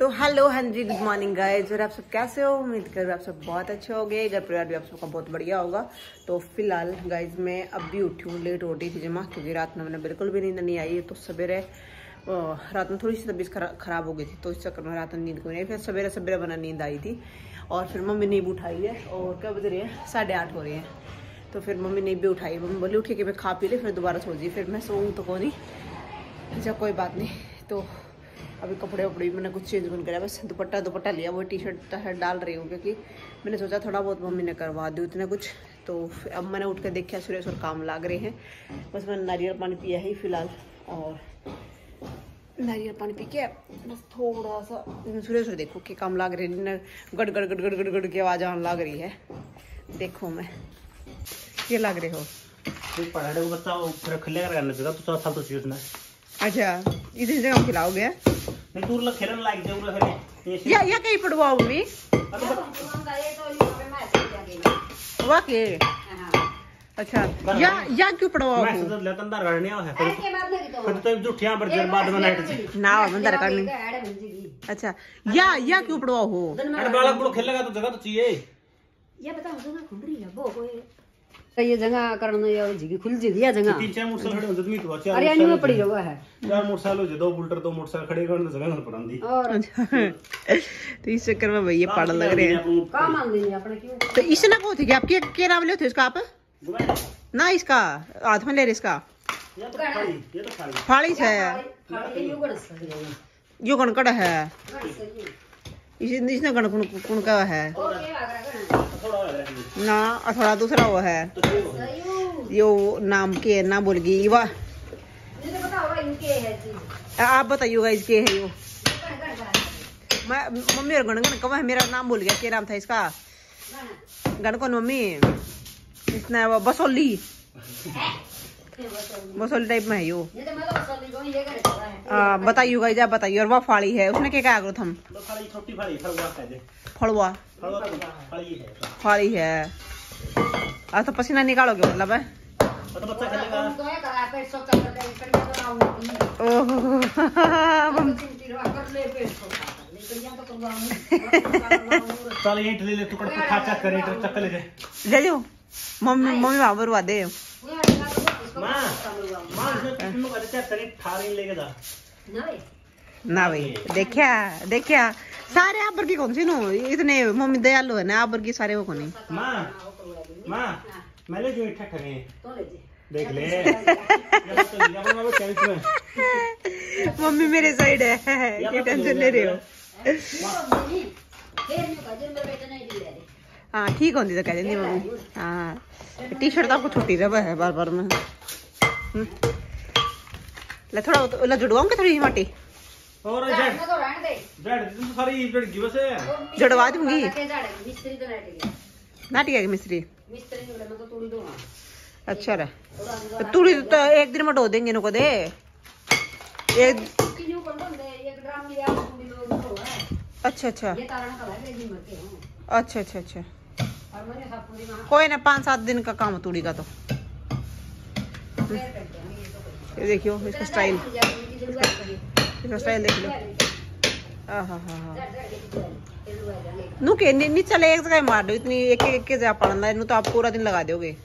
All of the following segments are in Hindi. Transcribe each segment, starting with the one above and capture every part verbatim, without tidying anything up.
तो हेलो, हाँ जी, गुड मॉर्निंग गाइस। और आप सब कैसे हो? उम्मीद कर आप सब बहुत अच्छे हो गए, घर परिवार भी आप सबका बहुत बढ़िया होगा। तो फिलहाल गाइस मैं अब भी उठी हूँ, लेट हो रही थी जमा, क्योंकि रात में मैंने बिल्कुल भी नींद नहीं आई है। तो सवेरे रात में थोड़ी सी तबीयत खराब हो गई थी, तो इस चक्कर में रात में नींद को नहीं, फिर सवेरे सवेरे बना नींद आई थी। और फिर मम्मी नींद उठाई है, और क्या बज रही है, साढ़े आठ हो रही है। तो फिर मम्मी नींद भी उठाई, मम्मी बोली उठी कि मैं खा पी ले, फिर दोबारा सो जी। फिर मैं सोऊँ तो कौन ही, अच्छा कोई बात नहीं। तो अभी कपड़े वपड़े भी मैंने कुछ चेंज नहीं करा, बस दुपट्टा दुपट्टा लिया, वो टी शर्ट डाल रही हूँ, क्योंकि मैंने सोचा थोड़ा बहुत मम्मी ने करवा दूँ इतना कुछ। तो अब मैंने उठ कर देखा सुरेश और काम लाग रहे हैं। बस मैंने नारियल पानी पिया है फिलहाल, और नारियल पानी पी के बस थोड़ा सा सुरेश और देखो कि काम लाग रहे हैं। गड़ गड़ गड़ गड़ गड़ गड़ की आवाज़ आने लाग रही है। देखो मैं ये लाग रहे हो अच्छा, इधर जगह खिलाओगे नहीं तू लग खेलने लायक जरूर है या या कहीं पड़वाओ मम्मी वाह के अच्छा या या क्यों पड़वाओ मैं सोच लेता अंदर करने है फिर तो जुठियां पर देर बाद में नाइट ना अंदर करनी। अच्छा या या क्यों पड़वाओ हो? अरे बालक बड़ो खेलेगा तो जगह तो चाहिए। ये बताओ जगह खुल रही है वो कोई ये जगह करने या जगह खुल जी दिया जगग तीन चार मोटरसाइकिल खड़े हो जदमी तो चार अरे अन्य में पड़ी रहा है चार मोटरसाइकिल हो दो बुलटर दो मोटरसाइकिल खड़े करने जगह न पड़ांदी और तो इस चक्कर में भैया पड़ लग रहे हैं। का मान लेंगे अपने क्यों? तो इसने को थी कि आप के के नाम ले थे इसका आप ना, इसका हाथ में ले रहे इसका ये तो फाड़ी ये तो फाड़ी फाड़ी है यो गणकड़ है इसने गण कुण का है ना, थोड़ा दूसरा वो है यो नाम के ना बोल गई वाह। आप बताइए गाइस के है यो? मैं मम्मी और गण गण कब है, मेरा नाम भूल गया, क्या नाम था इसका? गण कौन मम्मी? इसने वो बसोली बसोली टाइप में है यो। आ, बताइए गाइस, आप बताइए। और वह फाड़ी है, उसने क्या कहा करो हम? छोटी फाड़ी फड़वा कह दे फड़वा फाड़ी है फाड़ी है। आज तो पसीना निकालोगे मतलब है? तो बच्चा खेलेगा ओहो चल ये ले ले टुकड़ा खा चक करे तो चक ले ले ले लो मम्मी मम्मी वहां बरवा दे मां मां जो तुम को अच्छा तरी थारी लेके जा ना भाई। देखिया देखिया सारे आबर की कौन सी नो इतने मम्मी दयालु है ना, आबर की सारे वो कोनी। मां मां मैं ले जो इठा करे तो ले देख ले मम्मी मेरे साइड है, ये टेंशन ले रहे हो? हाँ ठीक होती तो कह देंगी मम्मी। हाँ टी शर्ट तो आपको छुट्टी रहा है बार बार में। ले थोड़ा ला जुड़वाऊं क्या थोड़ी माटी और जेड जेड तुम तो सारी जेड गिव से जुड़वा दूंगी। नाटी है मिस्त्री अच्छा रहा तूड़ी तो एक दिन में ढो देंगे इनको दे एक। अच्छा अच्छा अच्छा अच्छा अच्छा कोई ना, पाँच सात दिन का काम तूड़ी का। तो ये देखियो इसका स्टाइल, इसका स्टाइल देख लो। हाँ हाँ हाँ नू के नीचे एक जगह मार दो, इतनी एक एक के जगह पड़ना है, तो आप पूरा दिन लगा दोगे।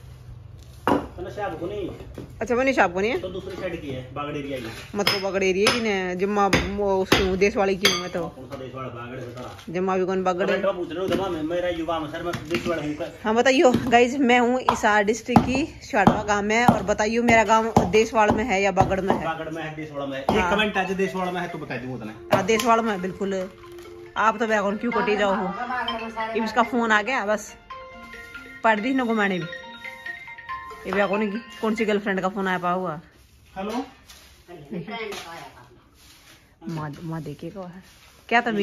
अच्छा मनीष आपको नहीं है तो दूसरी साइड की है बागड़ एरिया की, मतलब बागड़ एरिया की ने जम्मा उसकी देश वाली की हूं मैं तो कौन सा देश वाला बागड़ बता जम्मा भी कौन बागड़ मैं तो पूछ रहा हूं दमा में मेरा युवा में सर मैं देश वाला हूं। हाँ बताइयो गाइज, मैं हूँ हिसार डिस्ट्रिक्ट की शाड़वा गांव में, और बताइयो मेरा गांव देशवाड़ में है या बागड़ में है? बागड़ में है, देशवाड़ा में है। एक कमेंट आज देशवाड़ा में है तो बता दूं उतना। हां देशवाड़ में बिल्कुल। आप तो बैगन क्यों कटी जाओ हो? इसका फोन आ गया बस पढ़ दी न घुमाने भी। ये भी कौन कौन सी गर्लफ्रेंड का फोन आया पा हुआ? हेलो माँ माँ देखे को है क्या तभी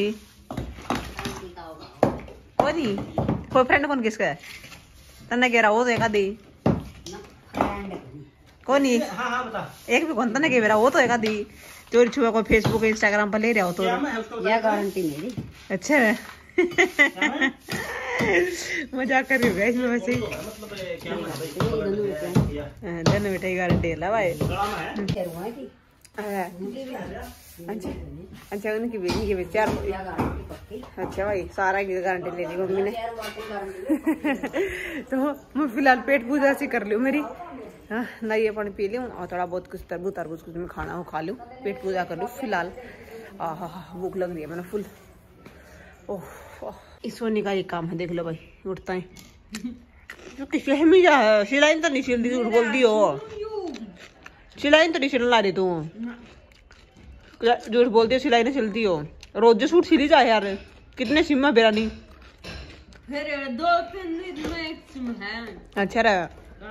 कोई कोई फ्रेंड कौन किसका है? तन्ने कह रहा हो तो एक आधी कौन ही हां हां बता एक भी कौन तन्ने कह रहा हो तो एक आधी चोरी छुआ कोई फेसबुक इंस्टाग्राम पर ले रहा हो तो ये गारंटी मेरी। अच्छा मजाक कर रही हूँ इसमें वैसे ही मतलब क्या धन बेटा गारंटी है भाई। अच्छा अच्छा उनकी भी इनकी भी चार। अच्छा भाई सारा की गारंटी ले ली मम्मी ने। तो मैं फिलहाल पेट पूजा से कर लूँ मेरी। हाँ नहीं पानी पी लूँ और थोड़ा बहुत कुछ तरबूज तरबूज कुछ मैं खाना हो खा लूँ, पेट पूजा कर लूँ फिलहाल। आ हा हा भूख लग रही है मैंने फुल। ओह इस सोनी का ये काम है, देख लो भाई उठता है तो किसी में जा है सिलाई तो नहीं सिल दी, झूठ बोल दी हो सिलाई तो नहीं सिल ला रही तू, झूठ बोलती हो सिलाई नहीं सिलती हो। रोज सूट सिली जा यार, कितने सिम है बेरा नहीं फिर दो तीन दिन में एक सिम है। अच्छा रहा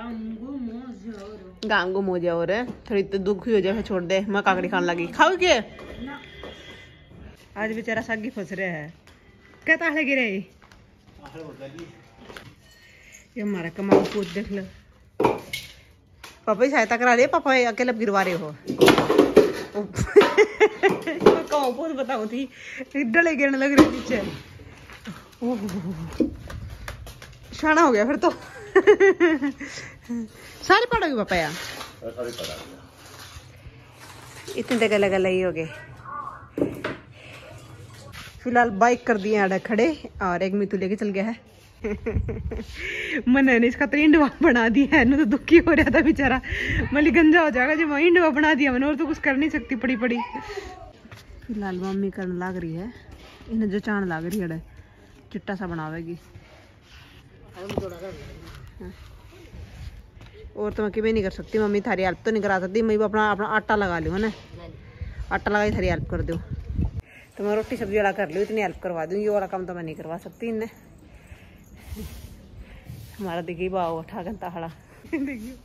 गाँव गुम हो जाओ रे, थोड़ी तो दुखी हो जाए छोड़ दे। मैं काकड़ी खाने लगी, खाओ के आज बेचारा सागी फंस रहा है। क्या ताले गिरे ये हमारा कमाल पूछ देख लो। पापा ही सहायता करा रहे, पापा अकेले गिरवा रहे हो। कहो बहुत बताऊं थी डले गिरने लग रहे पीछे। शाना हो गया फिर तो। सारे पड़ोगे पापा यार, इतने तक अलग अलग ही हो गए। फिलहाल बाइक कर दिए आड़ा खड़े और एक मितू लेके चल गया है। मैंने इसका तो इंडवा बना दिया है, तो दुखी हो रहा था बेचारा, मली गंजा हो जाएगा जब इंडवा बना दिया मैंने, और तो कुछ कर नहीं सकती पड़ी पड़ी। फिलहाल मम्मी करने लाग रही है, इन्हें जो चाण लाग रही है चिट्टा सा बनावेगी। और तो मैं कि नहीं कर सकती मम्मी, थारी हेल्प तो नहीं करा सकती मैं अपना अपना आटा लगा लूँ है ना, आटा लगा थारी हेल्प कर दूँ तो मैं रोटी सब्जी वाला कर लूँ, इतनी हेल्प करवा दूँ। ये वाला काम तो मैं नहीं करवा सकती इन्हें। हमारा देखिए बाव उठा घंटा खड़ा देखियो।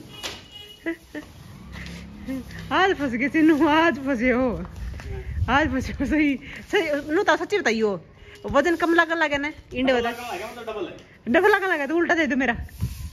आज फंस गए सिन्नू, आज फंसे हो, आज फंसे हो। सही सही नो तो सच्ची बताइयो, वजन कम लगा लगे ना इंडे बता डबल लगा लगा तो उल्टा दे दो मेरा।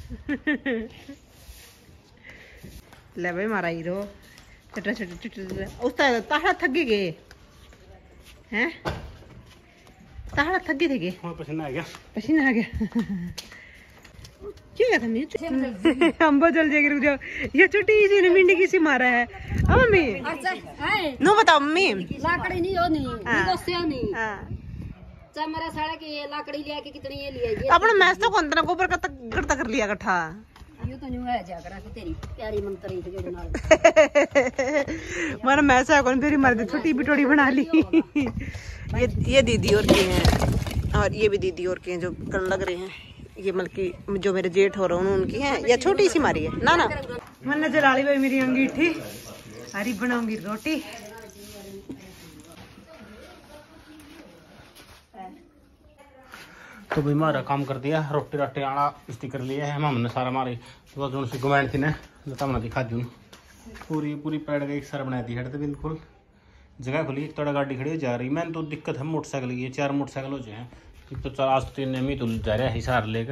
ले भाई मारा हीरो चटा चटा चटा उसका ताड़ा थक गए हैं, ताड़ा थक गए थे। पसीना आ गया, पसीना आ गया। क्यों था अम्बा जल जाएगी, रुक जाओ। ये छोटी सी ने मिंडी किसी मारा है मम्मी। नो बताओ मम्मी, लाकड़ी नहीं हो नहीं नहीं नहीं हां मेरा साड़ा की लाकड़ी लिया के कितनी ये लिया ये अपना मैस तो कौन तना गोबर का तक गड़ता कर लिया इकट्ठा। ये तो न्यू है जा करा तेरी प्यारी मंत्री थी जो नाल मारा मैस है कौन तेरी मर्द छोटी बिटोड़ी बना ली। ये ये दीदी और की हैं, और ये भी दीदी और की हैं जो कर लग रहे हैं। ये मलकी जो मेरे जेठ हो रहे हैं उनकी हैं, या छोटी सी मारी है ना ना। मैंने जला ली भाई मेरी अंगीठी, हरी बनाऊंगी रोटी। तो भाई मारा काम कर दिया, रोटी राटी आना स्टिकर लिया है हमने सारा मारी। तो जो सी गवर्नमेंट थी ने लता बना दी खाजू पूरी पूरी पैड गई सारा बना दी है। तो बिल्कुल जगह खुली, थोड़ा गाड़ी खड़ी हो जा रही। मैंने तो दिक्कत है मोटरसाइकिल की, चार मोटरसाइकिल हो जाए तो चार आज तीन ने तो जा रहा है हिसार लेकर।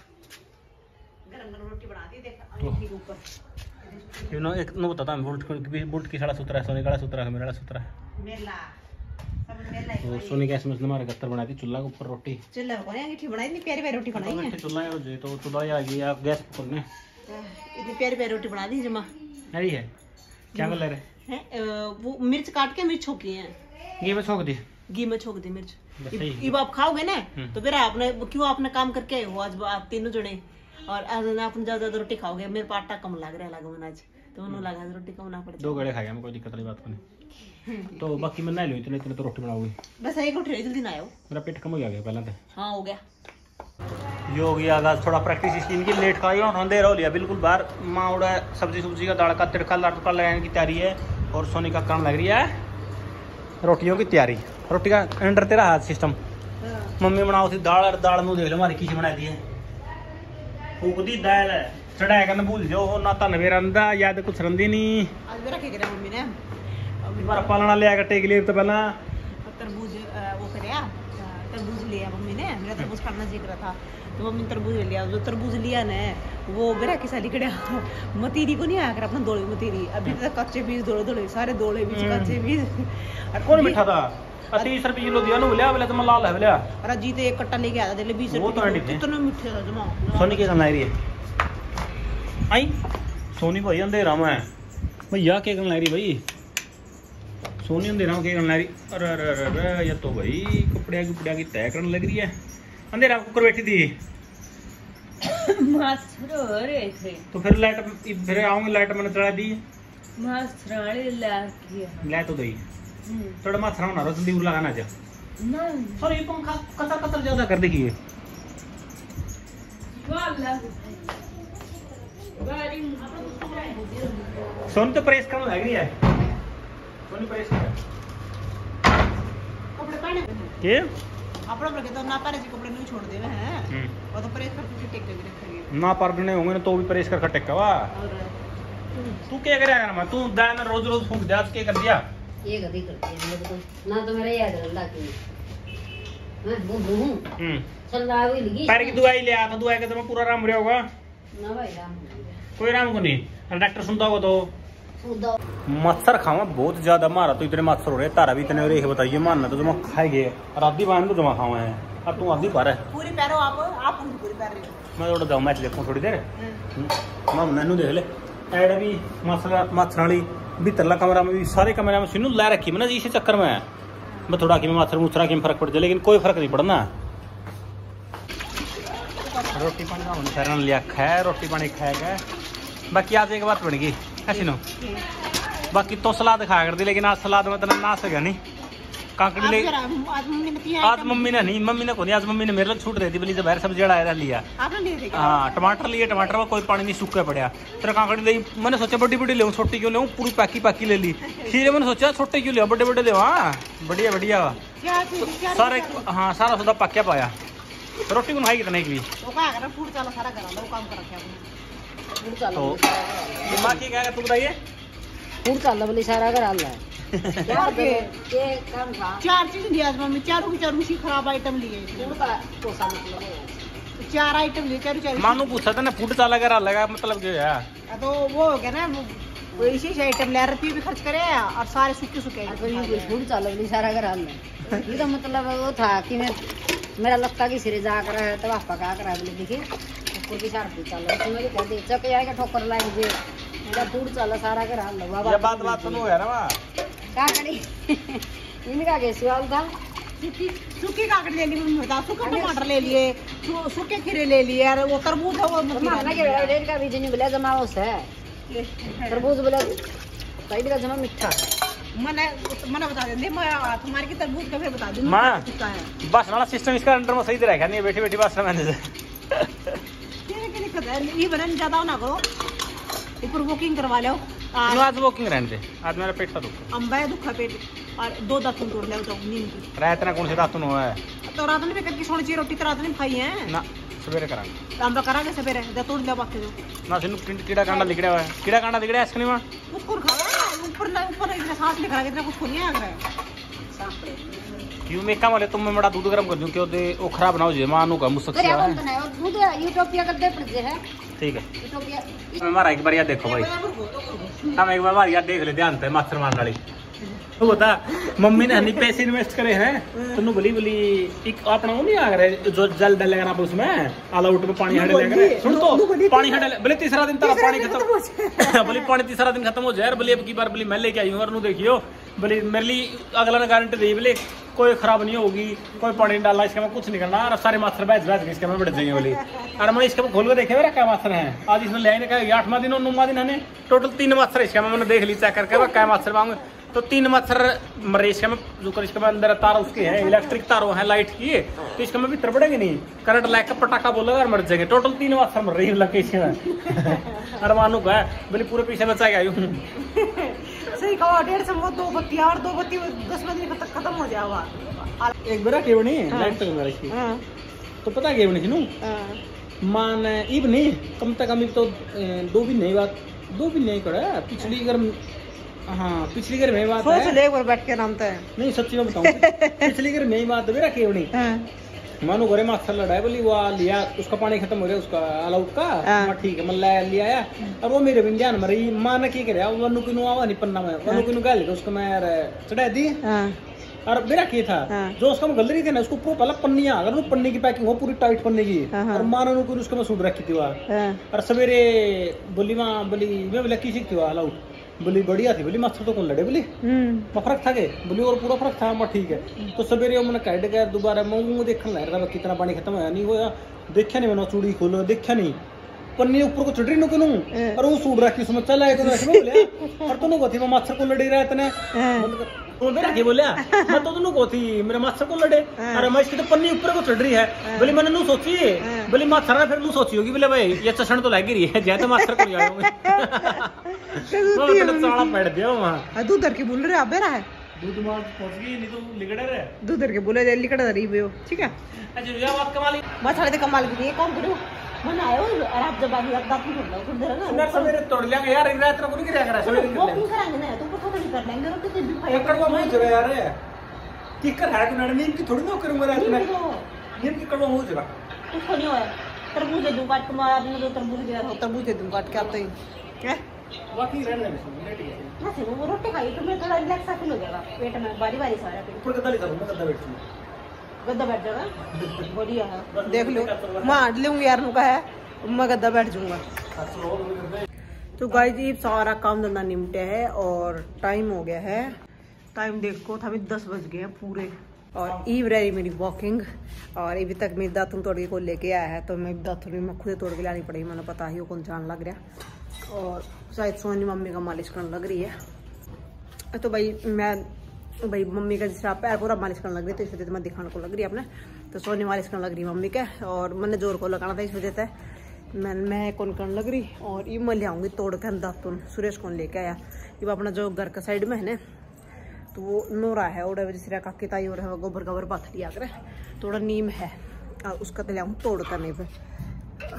तो नो एक नो बताता हूं बुल्ट की बुल्ट की साड़ा सुतरा है, सोनी का सुतरा है, मेरा सुतरा है मेला तो सोनी गैस में हमारे गत्तर बना दी चूल्हा के ऊपर रोटी। चूल्हा को अंगीठी बनाई, इतनी प्यारी प्यारी रोटी बनाई है। चूल्हा है जो तो चूल्हा आ गया गैस पर ने इतनी प्यारी प्यारी रोटी बना दी जमा। अरे है क्या कर ले रहे हैं? वो मिर्च काट के मिर्च छोकी है, घी में छोक दी, घी में छोक दी मिर्च। अब आप खाओगे ना तो फिर आपने क्यों आपने काम करके आए हो आज आप तीनों जने, और आज आपने ज्यादा ज्यादा रोटी खाओगे। मेरे पास आटा कम लग रहा है लगा आज तो उन्होंने लगा रोटी कम ना पड़े। दो गड़े खाए कोई दिक्कत वाली बात नहीं। तो बाकी मैं ना लो इतने इतने तो रोटी बनाऊंगी बस एक रोटी जल्दी ना आयो, मेरा पेट कम हो गया पहले तो। हाँ हो गया। योगी आगाज थोड़ा प्रैक्टिस इसकी इनकी लेट खाई और अंधेरा हो लिया बिल्कुल बाहर। माँ उड़ा सब्जी सुब्जी का दाल का तिड़का लड़का लगाने की तैयारी है, और सोनी का काम लग रही है रोटियों की तैयारी। रोटी का अंडर तेरा हाथ सिस्टम मम्मी बनाओ थी दाल, और दाल में देख लो हमारी किसी बना दी है फूक दी दाल चढ़ाया करना भूल जाओ ना तन मेरा अंदा याद कुछ रंदी नहीं। आज मेरा क्या करा मम्मी ने हमारा पालना लिया कट्टे के लिए तो पहला तरबूज वो करया, तरबूज लिया मम्मी ने, मेरा तरबूज खाना सीख रहा था तो मम्मी ने तरबूज लिया। जो तरबूज लिया ने वो बेरा की साली कड़िया मतीरी को नहीं आया कर अपना दोले मतीरी, अभी तक कच्चे बीज दोले दोले सारे दोले बीज कच्चे बीज। कौन मीठा था तीस रुपये किलो दिया ना बोलिया बोले तो मैं लाल है बोलिया अरे जी तो एक कट्टा लेके आया था बीस रुपये कितना मीठे था जमा। सोनी के खाना रही है आई सोनी भाई अंधेरा में भैया के करना रही भाई सोनी अंधेरा के करने लगी। अरे अरे अरे अरे ये तो भाई कपड़े कपड़े की तय करने लग रही है। अंधेरा कुकर बैठी थी मास्टर हो रहे थे तो फिर लाइट फिर आऊंगी लाइट मैंने चढ़ा दी मास्टर ले तो गई थोड़ा माथरा होना रोज दूर लगाना जा सॉरी ये पंखा कतर कतर ज्यादा कर देखिए सोनी तो प्रेस करने लग रही है सोनी प्रेस कर कपड़े पहने के अपना लगे तो ना पारे जी कपड़े नहीं छोड़ देवे हैं और तो प्रेस करके टेक के रखेंगे ना पर नहीं होंगे तो भी प्रेस कर टेक वा तू क्या करे ना तू दान रोज रोज फूंक दे आज क्या कर दिया ये गदी करती है मेरे को ना तो मेरा याद रहता कि मैं वो हूं हम्म चल रहा है लगी पैर की दवाई ले आ तो दवाई के तो पूरा आराम होगा ना भाई राम कोई आराम को नहीं डॉक्टर सुनता होगा तो सुदा मच्छर खावा बहुत ज्यादा मारा तो इतने मच्छर हो रहे तारा भी इतने हो रहे बताइए मानना तो जमा खाएंगे और आधी बांध तो जमा खावा है अब तू आधी बार है पूरी पैरो आप आप उनकी पूरी पैर रही हो मैं थोड़ा जाऊँ मैच देखूँ थोड़ी देर मैं नैनू देख ले ऐड भी मच्छर मच्छर वाली भीतरला कमरा में भी सारे कमरे में सिनू ला रखी मैं ना इसी चक्कर में मैं थोड़ा कि मच्छर मुच्छर की फर्क पड़ जाए लेकिन कोई फर्क नहीं पड़ना रोटी पानी का शरण लिया खाया रोटी पानी खाएगा बाकी आज एक बात बन गई ऐसी नो बाकी तो सलाद खाया करती लेकिन आज सलाद में इतना ना सका नहीं काकड़ी ले आज मम्मी ने नहीं मम्मी ने को नहीं आज मम्मी ने मेरे लिए छूट रही थी बोली जब बाहर सब्जी आया लिया हाँ टमाटर लिए टमाटर में कोई पानी नहीं सूखा पड़ा तेरा काकड़ी ले मैंने सोचा बड़ी बड़ी ले छोटी क्यों ले पूरी पैकी पैकी ले ली फिर मैंने सोचा छोटे क्यों लिया बड़े बड़े ले हाँ बढ़िया बढ़िया सारे हाँ सारा सौदा पक्या पाया रोटी कौन खाई कितने की तो माँ की क्या तू बताइए फूड चल बोली सारा घर हाल है ये काम था चार चीज दिया मम्मी चारों की चारों सी खराब आइटम लिए फूड का कोसा मतलब चार आइटम लिए चारों चारों मानू पूछा था ना फूड चाला कर लगा मतलब क्या है तो वो हो गया ना वो इसी से आइटम ले रुपये भी खर्च करे और सारे सूखे सूखे फूड चल बोली सारा घर हाल है ये तो मतलब वो था कि मैं मेरा लगता कि सिरे जा कर है तो पापा का कर बोले देखिए उसको भी सार फूड चल तो मेरे कह दे चक आएगा ठोकर लाए मुझे मेरा फूड चल सारा घर हाल लगा ये बात बात सुनो है ना वा क्या करी इनका के सवाल था सूखी सूखी काकड़ी ले ली मम्मी बता सूखा टमाटर ले लिए सूखे खीरे ले लिए और वो तरबूज है वो माना के रेड का बीज नहीं बोला जमा है तरबूज बोला सही का जमा मीठा मैंने मैंने बता दे मैं तुम्हारे की तरबूज का फिर बता दूं मां बस वाला सिस्टम इसका अंडर में सही से रखा नहीं बैठी बैठी बस मैंने से तेरे के लिए ये बनन ज्यादा ना करो ऊपर बुकिंग करवा लो आज आज बुकिंग रहने दे आज मेरा पेट का दुख अंबा है दुखा पेट और दो दातुन तोड़ ले तो नींद की रात ना कौन से दातुन हुआ है तो रात में कल की सोनी ची रोटी तो रात में खाई है ना सवेरे करांगे अंबा करांगे सवेरे दा तोड़ ले बाकी ना सिनु कीड़ा कांडा लिखड़ा हुआ है कीड़ा कांडा लिखड़ा है इसके में कुछ कर खावा ऊपर ना ऊपर इतना सांस लिख रहा कितना कुछ नहीं आ रहा क्यों मैं काम वाले तुम मैं बड़ा दूध गरम कर दूं क्यों दे वो खराब ना हो जाए मानू का मुझसे अरे कौन तो नहीं और दूध यूटोपिया का दे पड़ते है ठीक है यूटोपिया हमारा एक बार याद देखो भाई हम एक बार याद देख ले ध्यान से मास्टर मान वाली तो बता मम्मी ने हनी पैसे इन्वेस्ट करे हैं तो बोली बोली एक अपना वो नहीं आ रहा जो जल डलेगा ना उसमें ऑल आउट में पानी हटे लेकर सुन तो पानी हटे बोले तीसरा दिन तेरा पानी खत्म बोली पानी तीसरा दिन खत्म हो जाए बोली अब की बार बोली मैं लेके आई हूँ और देखियो बोली मेरे लिए अगला ने गारंटी दी बोले कोई खराब नहीं होगी कोई पानी नहीं डालना इसके में कुछ नहीं करना और सारे मास्टर बैच बैच इसके में बढ़ जाएंगे बोली और मैं इसके में खोल के देखे मेरा क्या मास्टर है आज इसमें ले कहा आठवां दिन और नौवां दिन है टोटल तीन मास्टर इसके में मैंने देख ली चेक करके क्या मास्टर मांग तो तीन मच्छर मरे इसके में जो कर इसके में अंदर तार उसके हैं इलेक्ट्रिक तारों हैं लाइट की तो इसके में भी तड़पड़ेंगे नहीं करंट लाइक का पटाखा बोलेगा और मर जाएंगे टोटल तीन मच्छर मर रही लगे इसके में अरे मानू का बोले पूरे पीछे बचा आई हूँ सही कहा डेढ़ सौ दो बत्ती और दो बत्ती दस बजे तक खत्म हो जाएगा एक बार के बनी लाइट तक मर इसकी तो पता क्या बनी नू मान इब नहीं कम से कम तो दो भी नहीं बात दो भी नहीं करा पिछली अगर हाँ पिछली घर में बात है एक बार बैठ के नाम तो है नहीं सच्ची में बताऊं पिछली घर में बात मेरा केवड़ी मानो घरे मास्टर लड़ा है बोली वो लिया उसका पानी खत्म हो गया उसका ऑल आउट का ठीक है मैं लिया आया और वो मेरे भी ध्यान मरी मां ने क्या करे वनु किनु आवा नहीं पन्ना में वनु किनु गाली उसको मैं चढ़ा दी और मेरा क्या था जो उसका मैं गलरी थे ना उसको पूरा पहले पन्नियां अगर वो पन्नी की पैकिंग हो पूरी टाइट पन्नी की और मानो को उसको मैं सूट रखी थी वहां और सवेरे बोली वहां बोली मैं बोला किसी थी ऑल आउट बोली बढ़िया थी, बोली मच्छर तो कौन लड़े, बोली फर्क था के, बोली और पूरा फर्क था, मैं ठीक है। तो सवेरे मैंने कट गया दोबारा मैं देखने लग रहा कितना पानी खत्म होया नहीं होया, देखा नहीं मैंने चूड़ी खोलो, देखा नहीं पन्नी ऊपर को चढ़ी नु कनु और वो सूट रखी उसमें चला है तो ऐसे बोले और तूने को थी मैं मच्छर को लड़ी रहा इतने तो मेरा के बोले मैं तो तूने को थी मेरे मच्छर को लड़े, अरे मैं इसकी तो पन्नी ऊपर को चढ़ रही है, बोले मैंने नु सोची बोली मच्छर ने फिर नु सोची होगी, बोले भाई ये चशन तो लग रही है जय तो मच्छर को आया मैं साला पड़ दिया वहां दूध धर के बोल रहे आप रहा है दूध मार पहुंच गई नहीं तो लिगड़े रहे दूध धर के बोले लिकड़ रही हो, ठीक है। अच्छा ये बात कमाल बस साले कमाल की ये काम करो बनाए और आप जब बात लगता नहीं होगा कुछ देर ना ना सवेरे तोड़ लेंगे यार, एक रात को नहीं किया करा सवेरे वो क्यों करेंगे ना तो कुछ नहीं कर लेंगे और कितने भी फाइल कड़वा हो जरा यार किकर है कि नीम की थोड़ी ना करूंगा रात में, नीम की कड़वा हो जरा कुछ नहीं होया तरबूज दूं काट के मार आपने जो तरबूज दिया था तरबूज दूं काट के आप तो क्या बाकी रहने दे रेडी है ना से वो रोटी खाई तो मैं थोड़ा रिलैक्स फील हो जाएगा पेट में बारी बारी सारा पेट ऊपर गद्दा ले करूंगा, गद्दा बैठूंगा गद्दा बैठ जाएगा बढ़िया है देख लो मैं हट लूंगी यार नुका है मैं गद्दा बैठ जाऊंगा। तो गाइस ये सारा काम धंधा निपटे है और टाइम हो गया है, टाइम देखो था दस बज गए हैं पूरे और ईव रही मेरी वॉकिंग और अभी तक मेरी दातुन तोड़ के को लेके आया है तो मैं दातुन मैं खुद तोड़ के लानी पड़ेगी, मैंने पता ही वो कौन जान लग रहा और शायद सोनी मम्मी का मालिश करने लग रही है। तो भाई मैं भाई मम्मी का जिस पैर पूरा मालिश करने लग रही तो इस वजह से मैं दिखाने को लग रही है अपने, तो सोनी मालिश करने लग रही मम्मी के और मैंने जोर को लगाना था इस वजह से मैं मैं कौन करने लग रही और ये मैं ले आऊँगी तोड़ के दातुन सुरेश कौन लेके आया ये अपना जो घर का साइड में है ना तो वो नोरा है और वजह काकी ताई और गोबर गोबर पाथरी आकर थोड़ा नीम है और उसका तो ले आऊँ तोड़ करने पर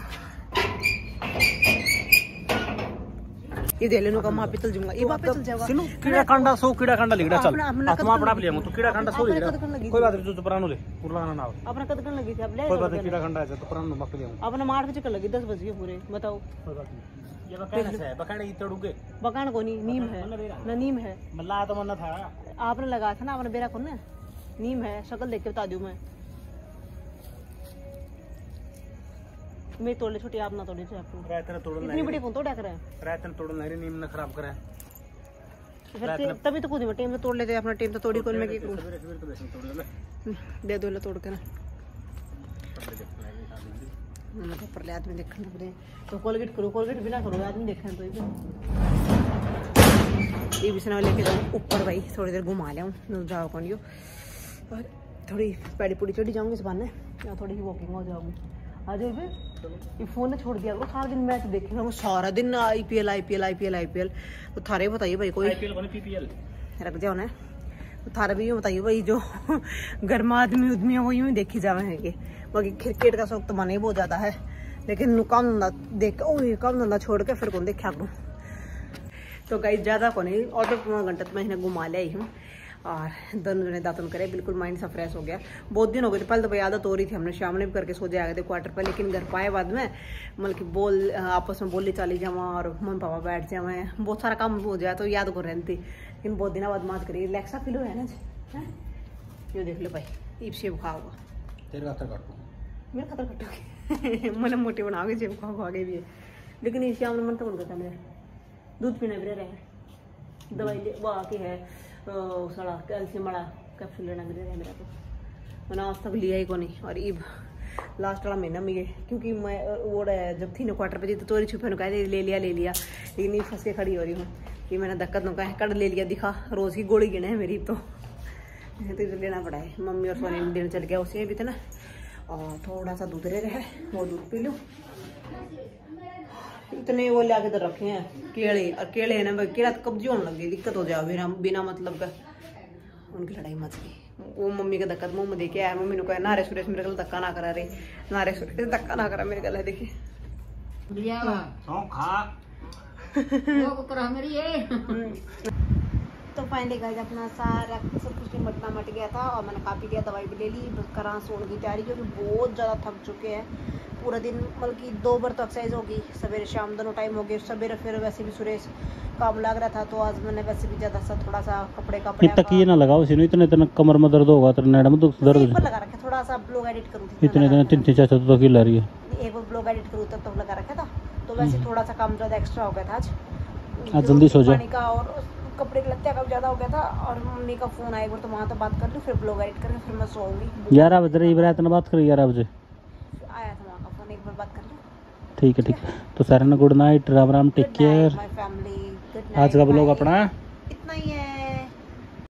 ये दे लेनो का मां पे चल जाऊंगा ये वापस चल जाएगा सुनो कीड़ा कांडा सो कीड़ा कांडा लिगड़ा चल आत्मा पड़ा ले तो कीड़ा कांडा सो लिगड़ा कोई बात नहीं, तो पुरानो ले पुराना ना अपना कद करने लगी थी अब ले कोई बात नहीं, कीड़ा कांडा है तो पुरानो मक ले अपना आठ बजे कर लगी दस बजे पूरे बताओ कोई बात नहीं। ये बकाना से है, बकाने तोड़ोगे बकान को नहीं नीम है ना नीम है मल्ला तो मन था आपने लगाया था ना आपने बेरा कौन ना नीम है शक्ल देख के बता दूं मैं मैं तोड़ ले छोटी आप ना तोड़े थे आपको रातन तोड़न इतनी बड़ी कौन तोड़ा करे रातन तोड़न नहीं नीम ना खराब करे फिर तभी तो खुद टाइम में तोड़ लेते अपना टाइम तो तोड़ी कौन मैं की करूं सवेरे सवेरे तो वैसे तोड़ ले दे दो ले तोड़ के ना मैं तो पर ले आदमी देखने पड़े तो कोलगेट करो कोलगेट बिना करो आदमी देखने तो ये बिछना लेके जाऊँ ऊपर भाई थोड़ी देर घुमा ले आऊँ जाओ कौन यो और थोड़ी पैड़ी पूड़ी चढ़ी जाऊँगी इस बहाने या थोड़ी सी वॉकिंग हो जाऊँगी आ जाओ ये फोन ने छोड़ दिया करो सारा दिन मैच देखेगा वो सारा दिन आईपीएल आईपीएल आईपीएल आईपीएल तो थारे बताइए भाई कोई आईपीएल बने पीपीएल रख जाओ ना तो थारे भी ये बताइए भाई जो गर्मा आदमी उदमी वो यूं ही देखी जावे कि बाकी क्रिकेट का शौक तो मन ही बहुत ज्यादा है लेकिन काम धंधा देख ओ ये काम धंधा छोड़ के फिर कौन देखा करूँ। तो गाइस ज़्यादा को नहीं और तो पूरा घंटा तो मैं इन्हें घुमा ले आई हूँ और दोनों जने दातुन करे बिल्कुल माइंड सा फ्रेश हो गया। बहुत दिन हो गए थे पहले तो भाई आदत हो रही थी हमने शाम ने भी करके सो जाए थे क्वार्टर पर लेकिन घर पाए बाद में मतलब कि बोल आपस में बोली चाली जावा और मम्मी पापा बैठ जाए बहुत सारा काम हो जाए तो याद को रहती लेकिन बहुत दिन बाद मात करी रिलैक्सा फील है ना जी ये देख लो भाई ईब सेब खा होगा तेरे खातर काटो मेरे खातर कटोगे मैंने मोटे बनाओगे सेब खा खा के भी है लेकिन इस शाम मन तो करता मेरा दूध पीना भी रहे दवाई ले वो आके है सड़ा कैल्शियम वाला कैप्सूल लेना भी रहे मेरा तो मैंने आज तक लिया ही को नहीं और ईब लास्ट वाला महीना में ये क्योंकि मैं वो जब थी ना क्वार्टर पे तो चोरी छुपे कहा ले लिया ले लिया लेकिन फंस के खड़ी हो रही हूँ कि मैंने दिक्कत न कहा कड़ ले लिया दिखा रोज़ की गोली गिने है मेरी तो तो लेना पड़ा है मम्मी और सोनी दिन चल गया उसे भी थे ना और थोड़ा सा दूध रहे वो दूध पी लूँ इतने वो लाके तो रखे हैं केले और केले है ना केला तो कब्जी होने लग गई दिक्कत हो जाए बिना बिना मतलब का उनकी लड़ाई मच गई वो मम्मी का धक्का मुंह में देखे आया मम्मी ने कहा नारे सुरेश मेरे गल धक्का ना करा रे नारे सुरेश धक्का ना करा मेरे गल है देखिए तो फाइनली गाइस अपना सारा सब कुछ निपटना मट गया था और मैंने काफ़ी लिया दवाई भी ले ली करा सोने की तैयारी क्योंकि बहुत ज़्यादा थक चुके हैं पूरा दिन मतलब कि दो बार तो एक्सरसाइज होगी सवेरे शाम दोनों टाइम हो गए सवेरे फिर वैसे भी सुरेश काम लग रहा था तो आज मैंने वैसे भी ज़्यादा सा थोड़ा सा कपड़े कपड़े तकिए ना लगाओ इतने इतने इतने कमर में दर्द होगा तेरे नेड़ में तो दर्द लगा रखा थोड़ा सा ब्लॉग एडिट करूँ इतने इतने तीन तीन चार चार तो ला रही है एक बार ब्लॉग एडिट करूँ तब तो लगा रखा था तो वैसे थोड़ा सा काम ज़्यादा एक्स्ट्रा हो गया था आज आज जल्दी सो जाओ। पानी का और कपड़े के लत्ते का ज़्यादा हो गया था और मम्मी का फ़ोन आया एक बार, तो वहाँ तो बात कर लूँ, फिर ब्लॉग एडिट करके फिर मैं सोऊंगी। ग्यारह बज रही है, इतना बात करी ग्यारह बजे आया था वहाँ का फ़ोन, एक बार बात कर लूँ। ठीक है ठीक है। तो सारे ना good night, Ram Ram, take care. My family, good night. आज का ब्लॉग अपना इतना ही है।